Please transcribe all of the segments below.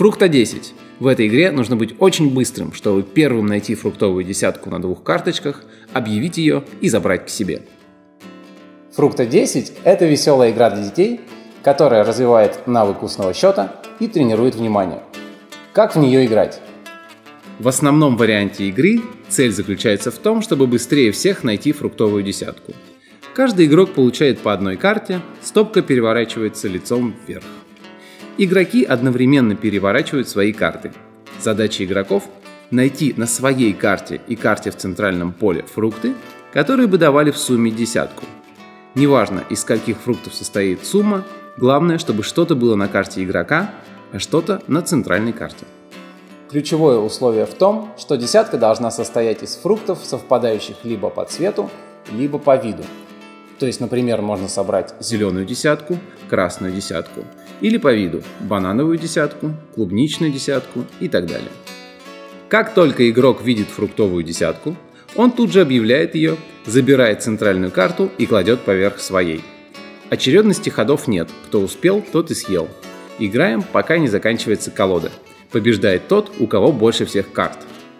Фрукта 10. В этой игре нужно быть очень быстрым, чтобы первым найти фруктовую десятку на двух карточках, объявить ее и забрать к себе. Фрукта 10 – это веселая игра для детей, которая развивает навык устного счета и тренирует внимание. Как в нее играть? В основном варианте игры цель заключается в том, чтобы быстрее всех найти фруктовую десятку. Каждый игрок получает по одной карте, стопка переворачивается лицом вверх. Игроки одновременно переворачивают свои карты. Задача игроков – найти на своей карте и карте в центральном поле фрукты, которые бы давали в сумме десятку. Неважно, из скольких фруктов состоит сумма, главное, чтобы что-то было на карте игрока, а что-то на центральной карте. Ключевое условие в том, что десятка должна состоять из фруктов, совпадающих либо по цвету, либо по виду. То есть, например, можно собрать Зеленую десятку, красную десятку, или по виду банановую десятку, клубничную десятку и так далее. Как только игрок видит фруктовую десятку, он тут же объявляет ее, забирает центральную карту и кладет поверх своей. Очередности ходов нет, кто успел, тот и съел. Играем, пока не заканчивается колода. Побеждает тот, у кого больше всех карт.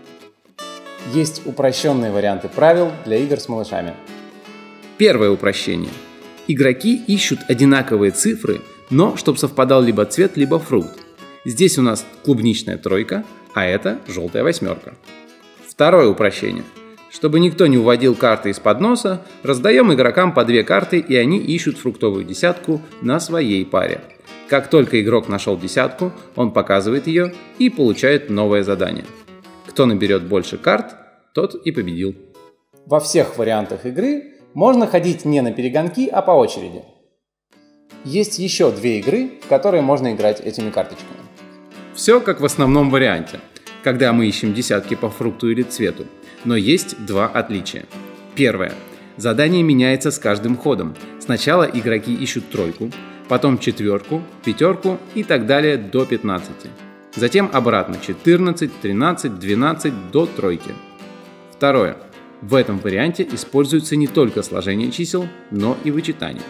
Есть упрощенные варианты правил для игр с малышами. Первое упрощение. Игроки ищут одинаковые цифры, но чтобы совпадал либо цвет, либо фрукт. Здесь у нас клубничная тройка, а это желтая восьмерка. Второе упрощение. Чтобы никто не уводил карты из-под носа, раздаем игрокам по 2 карты, и они ищут фруктовую десятку на своей паре. Как только игрок нашел десятку, он показывает ее и получает новое задание. Кто наберет больше карт, тот и победил. Во всех вариантах игры можно ходить не на перегонки, а по очереди. Есть еще 2 игры, в которые можно играть этими карточками. Все как в основном варианте, когда мы ищем десятки по фрукту или цвету. Но есть 2 отличия. Первое. Задание меняется с каждым ходом. Сначала игроки ищут тройку, потом четверку, пятерку и так далее до 15. Затем обратно 14, 13, 12 до тройки. Второе. В этом варианте используется не только сложение чисел, но и вычитание.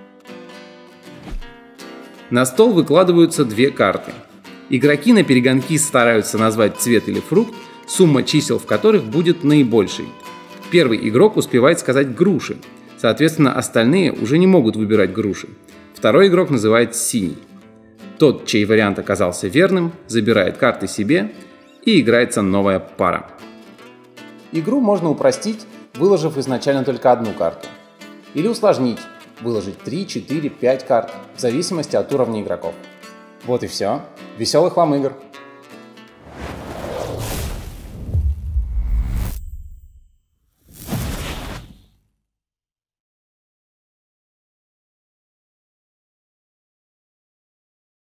На стол выкладываются 2 карты. Игроки на перегонки стараются назвать цвет или фрукт, сумма чисел в которых будет наибольшей. Первый игрок успевает сказать груши, соответственно остальные уже не могут выбирать груши. Второй игрок называет синий. Тот, чей вариант оказался верным, забирает карты себе и играется новая пара. Игру можно упростить, выложив изначально только одну карту. Или усложнить, выложить 3, 4, 5 карт, в зависимости от уровня игроков. Вот и все. Веселых вам игр!